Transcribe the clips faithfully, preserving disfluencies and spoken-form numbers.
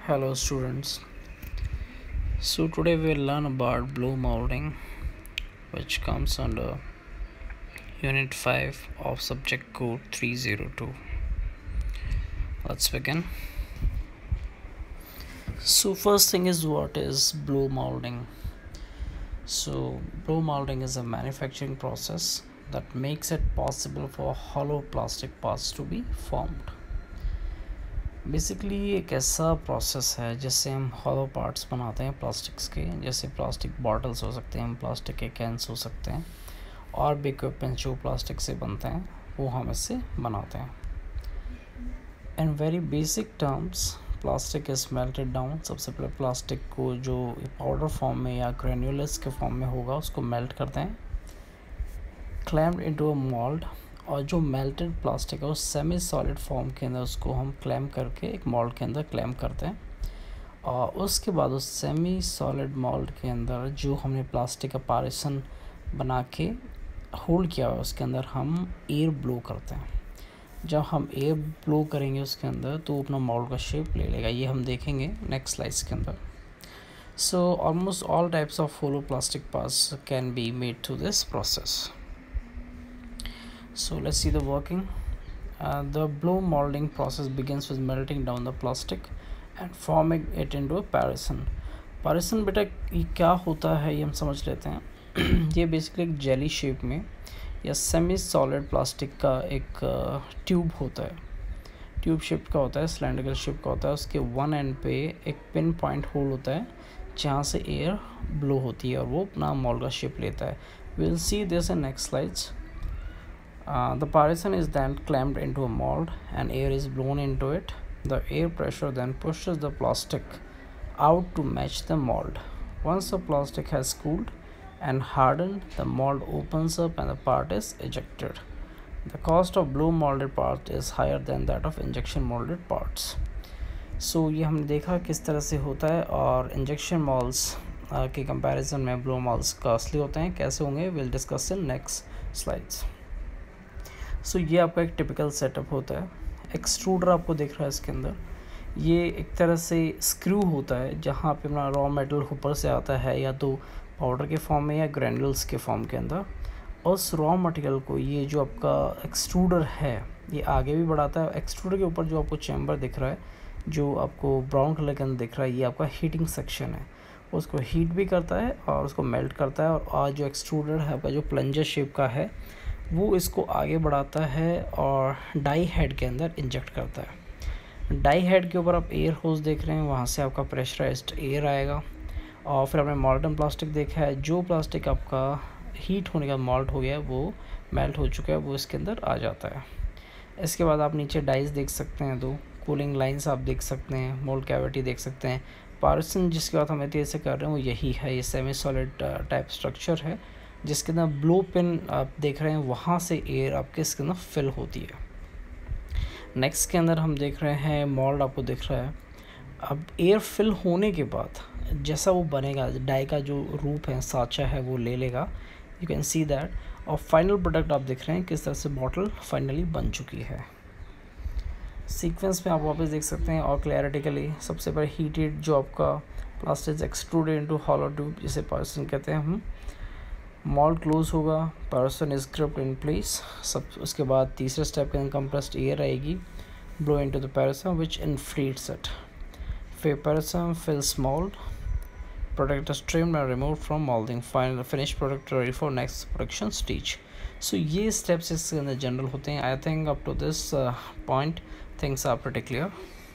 Hello students. So today we'll learn about blow molding, which comes under unit five of subject code three oh two. Let's begin. So first thing is, what is blow molding? So blow molding is a manufacturing process that makes it possible for hollow plastic parts to be formed. Basically एक ऐसा process है जिससे हम hollow parts बनाते हैं plastics के, जैसे plastic bottles हो सकते हैं, प्लास्टिक के कैंस हो सकते हैं, और भी इक्विपमेंट्स जो प्लास्टिक से बनते हैं वो हम इससे बनाते हैं. In very basic terms, plastic is melted down. सबसे पहले प्लास्टिक को जो पाउडर फॉर्म में या ग्रेन्यूलस के फॉर्म में होगा उसको मेल्ट करते हैं, क्लैम्ड इनटू अ मोल्ड, और जो मेल्टेड प्लास्टिक है उस सेमी सॉलिड फॉर्म के अंदर उसको हम क्लैम करके एक मोल्ड के अंदर क्लैम करते हैं. और उसके बाद उस सेमी सॉलिड मोल्ड के अंदर जो हमने प्लास्टिक का पार्टीशन बना के होल्ड किया हुआ है उसके अंदर हम एयर ब्लो करते हैं. जब हम एयर ब्लो करेंगे उसके अंदर तो अपना मोल्ड का शेप ले लेगा. ये हम देखेंगे नेक्स्ट स्लाइड्स के अंदर. So almost all types of hollow plastic parts can be made through this process. So let's see the working. Uh, the blow molding process begins with melting down the plastic and forming it into a partition. Partition बेटा ये क्या होता है ये हम समझ लेते हैं. ये बेसिकली एक जेली शेप में या सेमी सॉलिड प्लास्टिक का एक ट्यूब होता है. ट्यूब शेप का होता है, सिलेंड्रिकल शेप का होता है. उसके वन एंड पे एक पिन पॉइंट होल होता है जहाँ से एयर ब्लो होती है और वो अपना मोल्ड का शेप लेता है. We will see this in next slides. Uh, the partition is then clamped into a mold and air is blown into it. The air pressure then pushes the plastic out to match the mold. Once the plastic has cooled and hardened, the mold opens up and the part is ejected. The cost of blow molded part is higher than that of injection molded parts. So ये हमने देखा किस तरह से होता है, और injection molds uh, के comparison में blow molds costly होते हैं. कैसे होंगे we'll discuss in next slides. So so, ये आपका एक टिपिकल सेटअप होता है. एक्सट्रूडर आपको दिख रहा है इसके अंदर. ये एक तरह से स्क्रू होता है जहाँ पे अपना रॉ मेटल ऊपर से आता है या तो पाउडर के फॉर्म में या ग्रैन्यूल्स के फॉर्म के अंदर. और उस रॉ मटेरियल को ये जो आपका एक्सट्रूडर है ये आगे भी बढ़ाता है. एक्सट्रूडर के ऊपर जो आपको चैम्बर दिख रहा है, जो आपको ब्राउन कलर के अंदर दिख रहा है, ये आपका हीटिंग सेक्शन है. उसको हीट भी करता है और उसको मेल्ट करता है. और आज जो एक्सट्रूडर है आपका जो प्लंजर शेप का है वो इसको आगे बढ़ाता है और डाई हेड के अंदर इंजेक्ट करता है. डाई हेड के ऊपर आप एयर होस देख रहे हैं, वहाँ से आपका प्रेशराइज्ड एयर आएगा. और फिर आपने मॉल्टन प्लास्टिक देखा है, जो प्लास्टिक आपका हीट होने का मॉल्ट हो गया वो मेल्ट हो चुका है, वो इसके अंदर आ जाता है. इसके बाद आप नीचे डाइस देख सकते हैं, दो कूलिंग लाइंस आप देख सकते हैं, मोल्ड कैविटी देख सकते हैं. पार्टीशन जिसकी बात हम मटेरियल से कर रहे हैं वो यही है. ये सेमी सॉलिड टाइप स्ट्रक्चर है जिसके अंदर ब्लो पिन आप देख रहे हैं, वहाँ से एयर आपके इसके अंदर फिल होती है. नेक्स्ट के अंदर हम देख रहे हैं मोल्ड आपको दिख रहा है. अब एयर फिल होने के बाद जैसा वो बनेगा, डाई का जो रूप है, साँचा है, वो ले लेगा. You can see that. और फाइनल प्रोडक्ट आप देख रहे हैं किस तरह से बॉटल फाइनली बन चुकी है. सीक्वेंस में आप वापस देख सकते हैं और क्लैरिटी के लिए सबसे पहले हीटेड जो आपका plastic extruded into hollow tube, जिसे पार्टीशन कहते हैं हम. मोल्ड क्लोज होगा, partition is gripped in place. सब उसके बाद तीसरे स्टेप के अंदर कंप्रेस्ड एयर आएगी, blow into the partition which inflates it. फिर partition fills mould, product is trimmed and removed from moulding. Final finish product ready for next production stage. So ये steps इसके अंदर जनरल होते हैं. I think up to this point things are pretty clear.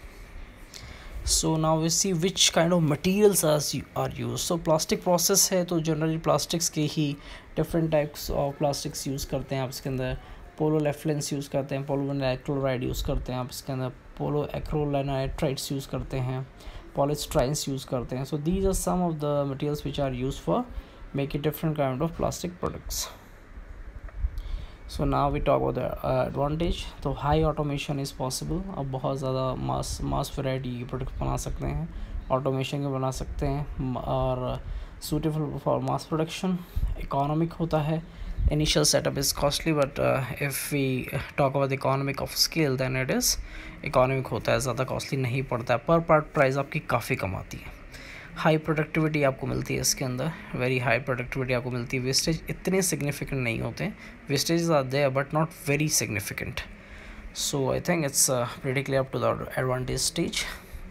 So now we see which kind of materials are are used. So plastic process है तो generally plastics के ही different types of plastics use करते हैं आप इसके अंदर. पोलोलेफ्लेंस use करते हैं, पोलोविनाइल क्लोराइड यूज़ करते हैं आप इसके अंदर, पोलो एक्रोलाइनाइट्राइड्स यूज़ करते हैं, पॉलीस्ट्राइन्स यूज़ करते हैं. So these are some of the materials which are used for making different kind of plastic products. So now we talk about the advantage. तो हाई ऑटोमेशन इज़ पॉसिबल. अब बहुत ज़्यादा मास मास वैरायटी के product बना सकते हैं, ऑटोमेशन के बना सकते हैं. और suitable for mass production, economic होता है. Initial setup is costly, but uh, if we talk about the economic of scale, then it is economic होता है, ज़्यादा costly नहीं पड़ता है. पर पार्ट प्राइस आपकी काफ़ी कम आती है. हाई प्रोडक्टिविटी आपको मिलती है इसके अंदर, वेरी हाई प्रोडक्टिविटी आपको मिलती है. वेस्टेज इतने सिग्निफिकेंट नहीं होते, wastage are there but not very significant. So I think it's pretty clear up to the advantage stage.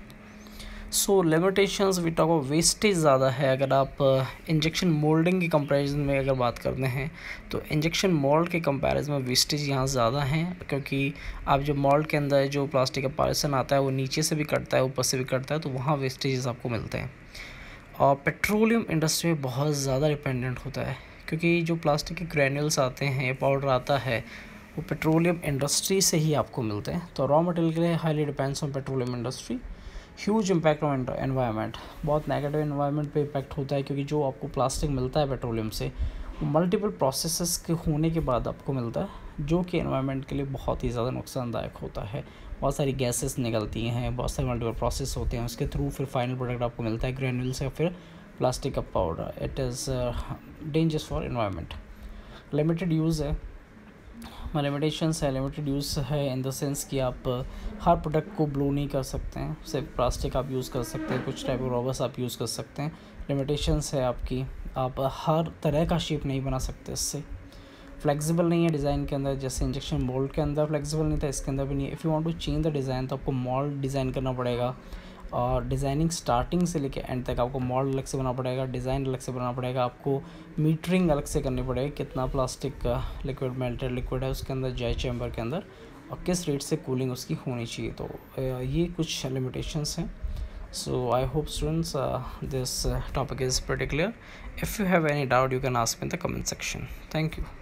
सो limitations we talk of wastage ज़्यादा है. अगर आप इंजेक्शन मोल्डिंग के कंपैरिजन में अगर बात करते हैं तो इंजेक्शन मोल्ड के कंपैरिजन में वेस्टेज यहाँ ज़्यादा हैं, क्योंकि आप जो मोल्ड के अंदर जो प्लास्टिक का पार्सन आता है वो नीचे से भी कटता है ऊपर से भी कटता है, तो वहाँ वेस्टेजेस आपको मिलते हैं. और पेट्रोलियम इंडस्ट्री में बहुत ज़्यादा डिपेंडेंट होता है, क्योंकि जो प्लास्टिक के ग्रैन्यूल्स आते हैं या पाउडर आता है वो पेट्रोलियम इंडस्ट्री से ही आपको मिलते हैं. तो रॉ मटेरियल के लिए highly depends on petroleum industry. Huge impact on environment, बहुत नेगेटिव एनवायरनमेंट पे इम्पैक्ट होता है, क्योंकि जो आपको प्लास्टिक मिलता है पेट्रोलियम से वो मल्टीपल प्रोसेसेस के होने के बाद आपको मिलता है, जो कि एनवायरनमेंट के लिए बहुत ही ज़्यादा नुकसानदायक होता है. बहुत सारी गैसेस निकलती हैं, बहुत सारे मल्टीपल प्रोसेस होते हैं, उसके थ्रू फिर फाइनल प्रोडक्ट आपको मिलता है ग्रैन्यूल्स या फिर प्लास्टिक का powder. It is dangerous for environment. Limited use है, लिमिटेशंस है. लिमिटेड यूज़ है इन द सेंस कि आप हर प्रोडक्ट को ब्लो नहीं कर सकते हैं. सिर्फ प्लास्टिक आप यूज़ कर सकते हैं, कुछ टाइप ऑफ रबर्स आप यूज़ कर सकते हैं. लिमिटेशंस है आपकी, आप हर तरह का शेप नहीं बना सकते इससे. फ्लेक्सिबल नहीं है डिज़ाइन के अंदर, जैसे इंजेक्शन मोल्ड के अंदर फ्लेक्सिबल नहीं था, इसके अंदर भी नहीं है. If you want to change the design तो आपको मोल्ड डिज़ाइन करना पड़ेगा, और डिज़ाइनिंग स्टार्टिंग से लेके एंड तक आपको मोल्ड अलग से बनाना पड़ेगा, डिज़ाइन अलग से बनाना पड़ेगा, आपको मीटरिंग अलग से करनी पड़ेगी, कितना प्लास्टिक का लिक्विड मेल्टेड लिक्विड है उसके अंदर जय चैम्बर के अंदर, और किस रेट से कूलिंग उसकी होनी चाहिए. तो ये कुछ लिमिटेशंस हैं. So I hope students this topic is pretty clear. If you have any doubt you can ask me in the comment section. Thank you.